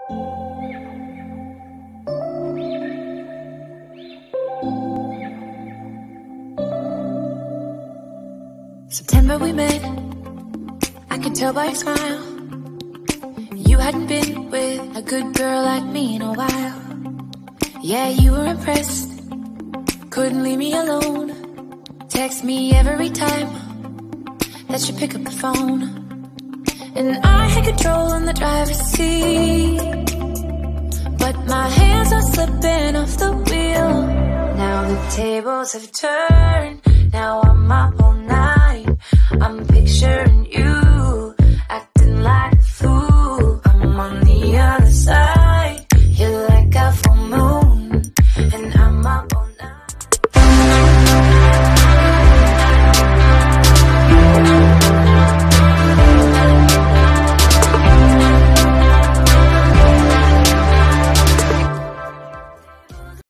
September we met, I could tell by your smile. You hadn't been with a good girl like me in a while. Yeah, you were impressed, couldn't leave me alone. Text me every time that you pick up the phone. And I had control on the driver's seat, but my hands are slipping off the wheel. Now the tables have turned, now I'm up all night. I'm picturing you, acting like a fool. I'm on the other side.